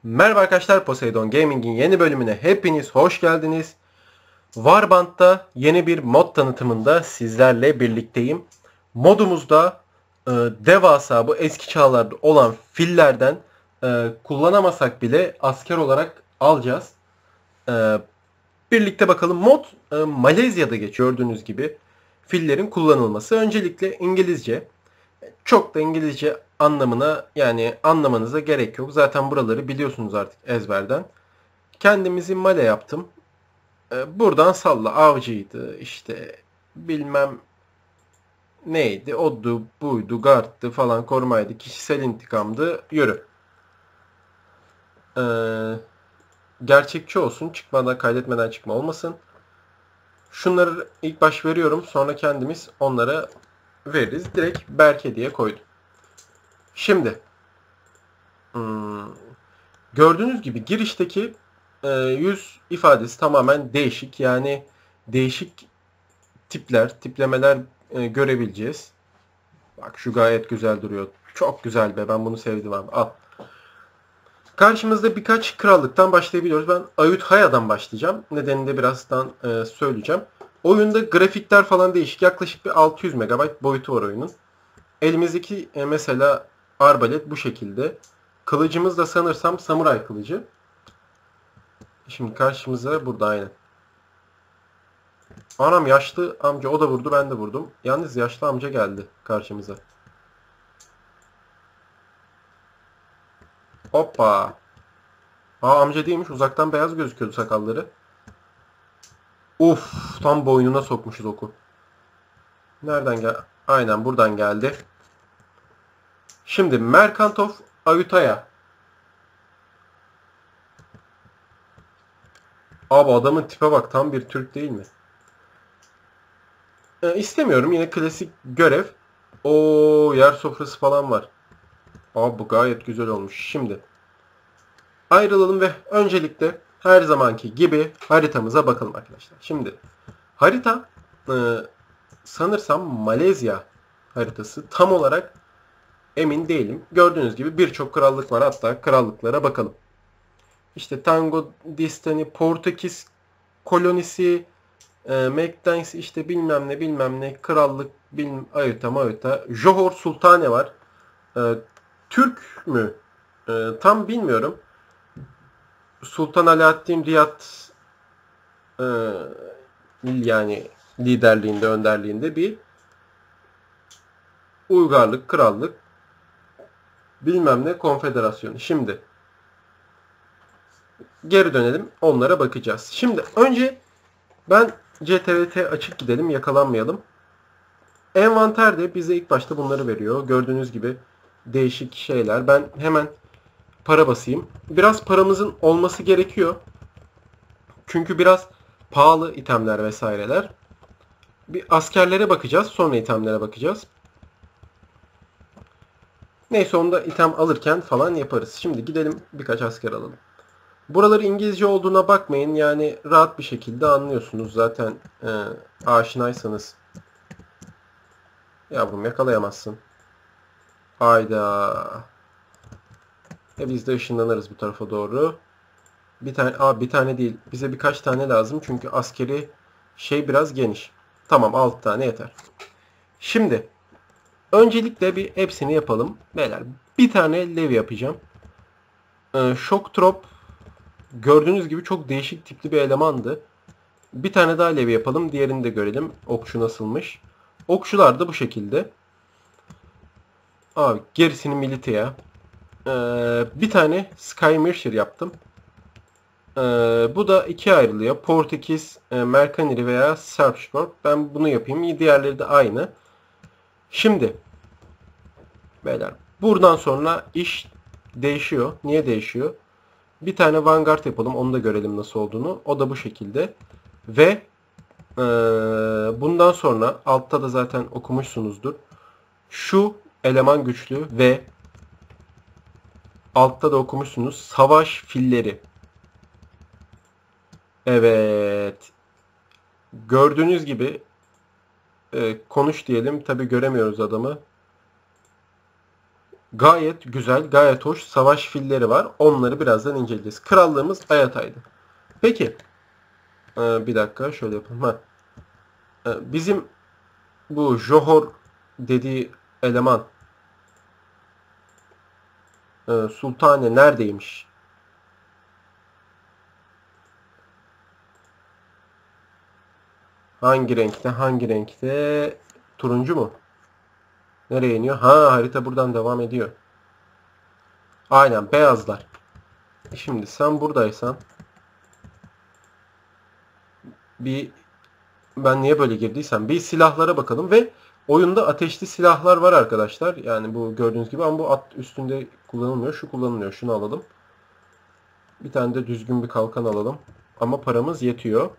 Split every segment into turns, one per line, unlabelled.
Merhaba arkadaşlar, Poseidon Gaming'in yeni bölümüne hepiniz hoş geldiniz. Warband'da yeni bir mod tanıtımında sizlerle birlikteyim. Modumuzda devasa bu eski çağlarda olan fillerden kullanamasak bile asker olarak alacağız. E, Birlikte bakalım. Mod Malezya'da geçiyor gördüğünüz gibi. Fillerin kullanılması. Öncelikle İngilizce. Çok da İngilizce anlamına yani anlamanıza gerek yok. Zaten buraları biliyorsunuz artık ezberden. Kendimizi Male yaptım. Buradan salla avcıydı işte bilmem neydi oddu buydu gardtı falan korumaydı kişisel intikamdı yürü. Ee, Gerçekçi olsun çıkmadan kaydetmeden çıkma olmasın. Şunları ilk baş veriyorum sonra kendimiz onlara veririz. Direkt Berke diye koydum. Şimdi gördüğünüz gibi girişteki yüz ifadesi tamamen değişik. Yani değişik tiplemeler görebileceğiz. Bak şu gayet güzel duruyor. Çok güzel be. Ben bunu sevdim abi. Al. Karşımızda birkaç krallıktan başlayabiliyoruz. Ben Ayutthaya'dan başlayacağım. Nedenini de birazdan söyleyeceğim. Oyunda grafikler falan değişik. Yaklaşık bir 600 MB boyutu var oyunun. Elimizdeki mesela arbalet bu şekilde. Kılıcımız da sanırsam samuray kılıcı. Şimdi karşımıza burada aynen. Anam yaşlı amca o da vurdu ben de vurdum. Yalnız yaşlı amca geldi karşımıza. Hoppa. Amca değilmiş uzaktan beyaz gözüküyordu sakalları. Uf tam boynuna sokmuşuz oku. Nereden gel? Aynen buradan geldi. Şimdi Merkant of Ayutthaya. Abi adamın tipe bak tam bir Türk değil mi? İstemiyorum yine klasik görev. O yer sofrası falan var. Abi bu gayet güzel olmuş. Şimdi ayrılalım ve öncelikle her zamanki gibi haritamıza bakalım arkadaşlar. Şimdi harita sanırsam Malezya haritası. Tam olarak emin değilim. Gördüğünüz gibi birçok krallık var. Hatta krallıklara bakalım. İşte Tango Distani, Portekiz kolonisi, Mekdens işte bilmem ne krallık Ayutthaya. Johor Sultane var. Türk mü? Tam bilmiyorum. Sultan Alaaddin Riyad yani liderliğinde, önderliğinde bir uygarlık, krallık, bilmem ne konfederasyonu. Şimdi geri dönelim. Onlara bakacağız. Şimdi önce ben CTRT açık gidelim. Yakalanmayalım. Envanterde bize ilk başta bunları veriyor. Gördüğünüz gibi değişik şeyler. Ben hemen para basayım. Biraz paramızın olması gerekiyor. Çünkü biraz pahalı itemler vesaireler. Bir askerlere bakacağız. Sonra itemlere bakacağız. Neyse onu da item alırken falan yaparız. Şimdi gidelim birkaç asker alalım. Buraları İngilizce olduğuna bakmayın. Yani rahat bir şekilde anlıyorsunuz. Zaten aşinaysanız. Yavrum yakalayamazsın. Hayda. Biz de ışınlanırız bu tarafa doğru. Bir tane değil. Bize birkaç tane lazım. Çünkü askeri şey biraz geniş. Tamam 6 tane yeter. Şimdi öncelikle bir hepsini yapalım. Beyler bir tane levi yapacağım. Shock Trop gördüğünüz gibi çok değişik tipli bir elemandı. Bir tane daha levi yapalım. Diğerini de görelim. Okçu nasılmış. Okçular da bu şekilde. Abi gerisini militeye. Bir tane Skymircher yaptım. Bu da ikiye ayrılıyor. Portekiz, Mercanary veya Sarpsborg. Ben bunu yapayım. Diğerleri de aynı. Şimdi beyler buradan sonra iş değişiyor. Niye değişiyor? Bir tane Vanguard yapalım. Onu da görelim nasıl olduğunu. O da bu şekilde. Ve bundan sonra altta da zaten okumuşsunuzdur. Şu eleman güçlü ve altta da okumuşsunuz. Savaş filleri. Evet. Gördüğünüz gibi konuş diyelim. Tabi göremiyoruz adamı. Gayet güzel, gayet hoş savaş filleri var. Onları birazdan inceleyeceğiz. Krallığımız Ayatay'dı. Peki. Bir dakika şöyle yapalım. Bizim bu Johor dediği eleman Sultane neredeymiş? Hangi renkte? Hangi renkte? Turuncu mu? Nereye iniyor? Ha, harita buradan devam ediyor. Aynen, beyazlar. Şimdi sen buradaysan bir, ben niye böyle girdiysem, bir silahlara bakalım ve oyunda ateşli silahlar var arkadaşlar. Yani bu gördüğünüz gibi, ama bu at üstünde kullanılmıyor. Şu kullanılıyor. Şunu alalım. Bir tane de düzgün bir kalkan alalım. Ama paramız yetiyor.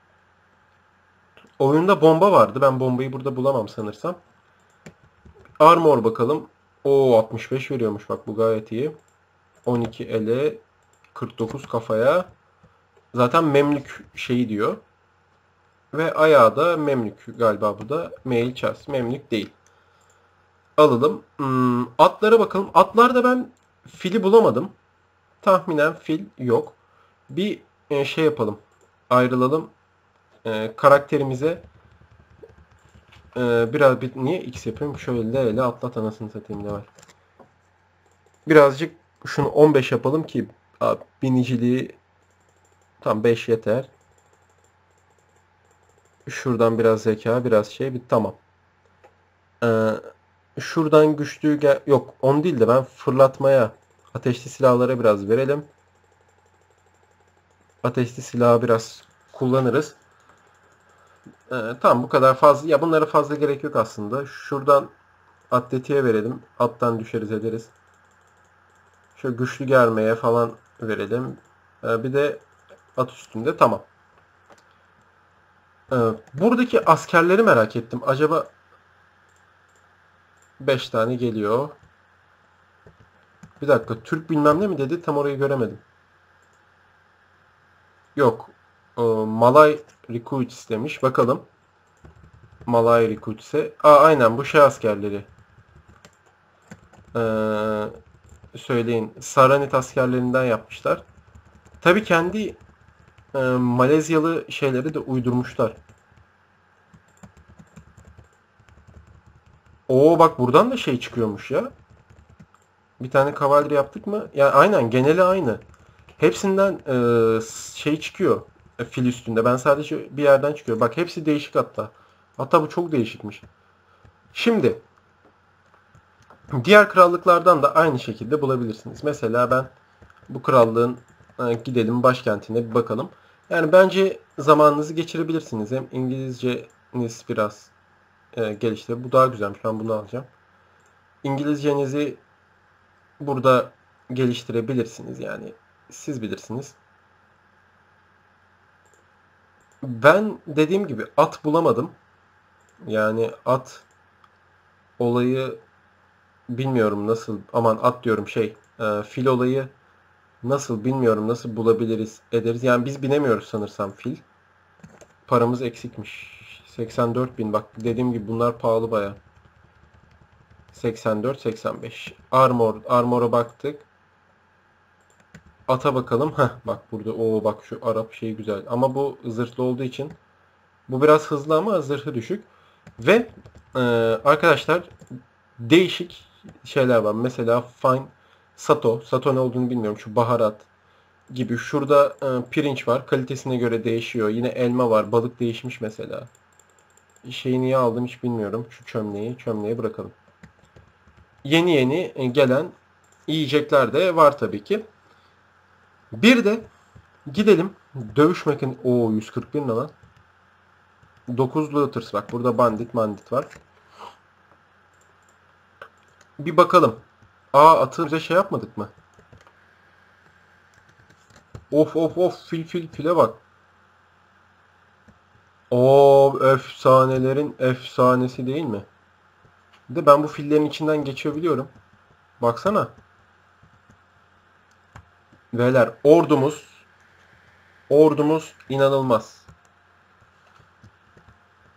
Oyunda bomba vardı. Ben bombayı burada bulamam sanırsam. Armor bakalım. O 65 veriyormuş. Bak bu gayet iyi. 12 ele, 49 kafaya. Zaten Memlük şeyi diyor. Ve ayağı da Memlük galiba bu da. Mail Chas. Memlük değil. Alalım. Atlara bakalım. Atlarda ben fili bulamadım. Tahminen fil yok. Bir şey yapalım. Ayrılalım. Karakterimize biraz niye X yapıyorum? Şöyle ele atlat anasını satayım ne var. Birazcık şunu 15 yapalım ki biniciliği tam 5 yeter. Şuradan biraz zeka, biraz şey, bir tamam. Şuradan güçlüğü yok, 10 değil de ben fırlatmaya, ateşli silahlara biraz verelim. Ateşli silahı biraz kullanırız. Tamam, bu kadar fazla. Ya bunlara fazla gerek yok aslında. Şuradan atletiğe verelim. Attan düşeriz ederiz. Şöyle güçlü germeye falan verelim. Bir de at üstünde, tamam. Buradaki askerleri merak ettim. Acaba 5 tane geliyor. Bir dakika, Türk bilmem ne mi dedi? Tam orayı göremedim. Yok. Malay Recruits demiş. Bakalım. Malay Recruits'e. Aynen bu şey askerleri. Söyleyin. Saranit askerlerinden yapmışlar. Tabii kendi Malezyalı şeyleri de uydurmuşlar. Oo bak, buradan da şey çıkıyormuş ya. Bir tane kavalye yaptık mı? Yani aynen, geneli aynı. Hepsinden şey çıkıyor. Fil üstünde. Ben sadece bir yerden çıkıyor. Bak hepsi değişik hatta. Hatta bu çok değişikmiş. Şimdi diğer krallıklardan da aynı şekilde bulabilirsiniz. Mesela ben bu krallığın gidelim başkentine bir bakalım. Yani bence zamanınızı geçirebilirsiniz. Hem İngilizceniz biraz gelişti. Bu daha güzelmiş. Ben bunu alacağım. İngilizcenizi burada geliştirebilirsiniz. Yani siz bilirsiniz. Ben dediğim gibi at bulamadım. Yani at olayı bilmiyorum nasıl, aman at diyorum fil olayı nasıl bilmiyorum, nasıl bulabiliriz ederiz. Yani biz binemiyoruz sanırsam fil. Paramız eksikmiş. 84 bin, bak dediğim gibi bunlar pahalı baya. 84 85. Armor'a baktık. Ata bakalım. Bak burada, bak şu Arap şeyi güzel. Ama bu zırhlı olduğu için bu biraz hızlı ama zırhı düşük. Ve arkadaşlar değişik şeyler var. Mesela fine sato. Sato ne olduğunu bilmiyorum. Şu baharat gibi. Şurada pirinç var. Kalitesine göre değişiyor. Yine elma var. Balık değişmiş mesela. Şeyi niye aldım hiç bilmiyorum. Şu çömleği. Çömleği bırakalım. Yeni yeni gelen yiyecekler de var tabii ki. Bir de gidelim dövüş mekan. 141 ne lan? 9 looters bak. Burada bandit var. Bir bakalım. Atınca şey yapmadık mı? Of of of, file bak. Efsanelerin efsanesi değil mi? De ben bu fillerin içinden geçiyor biliyorum. Baksana. Beyler, ordumuz inanılmaz.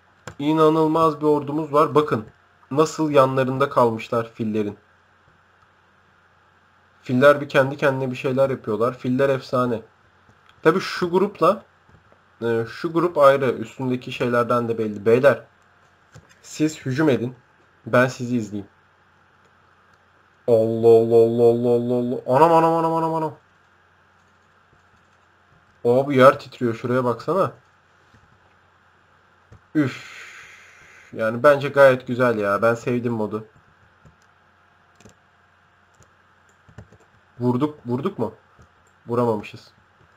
İnanılmaz bir ordumuz var. Bakın nasıl yanlarında kalmışlar fillerin. Filler bir kendi kendine bir şeyler yapıyorlar. Filler efsane. Tabi şu grupla şu grup ayrı. Üstündeki şeylerden de belli. Beyler siz hücum edin. Ben sizi izleyeyim. Allah Allah Allah Allah Allah Allah. Anam anam anam anam anam. Abi yer titriyor. Şuraya baksana. Üf. Yani bence gayet güzel ya. Ben sevdim modu. Vurduk mu? Vuramamışız.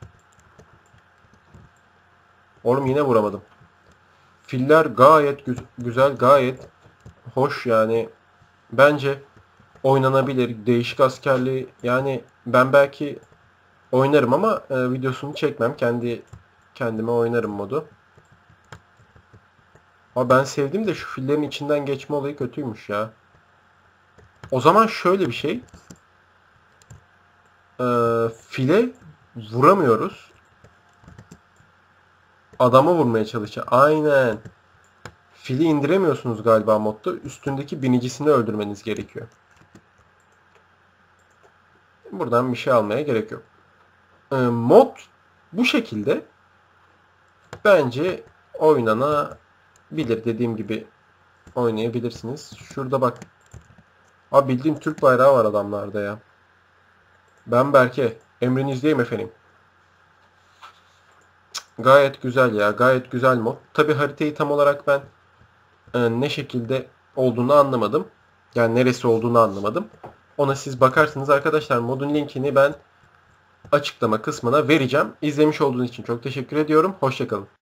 Oğlum yine vuramadım. Filler gayet güzel, gayet hoş yani. Bence oynanabilir. Değişik askerliği yani ben belki oynarım ama videosunu çekmem. Kendime oynarım modu. Ama ben sevdim de şu fillerin içinden geçme olayı kötüymüş ya. O zaman şöyle bir şey. File vuramıyoruz. Adama vurmaya çalışıyor. Aynen. Fili indiremiyorsunuz galiba modda. Üstündeki binicisini öldürmeniz gerekiyor. Buradan bir şey almaya gerek yok. Mod bu şekilde bence oynanabilir. Dediğim gibi oynayabilirsiniz. Şurada bak. Abi bildiğin Türk bayrağı var adamlarda ya. Ben Berke. Emrinizdeyim efendim. Gayet güzel ya. Gayet güzel mod. Tabi haritayı tam olarak ben ne şekilde olduğunu anlamadım. Yani neresi olduğunu anlamadım. Ona siz bakarsınız arkadaşlar. Modun linkini ben açıklama kısmına vereceğim. İzlemiş olduğunuz için çok teşekkür ediyorum. Hoşça kalın.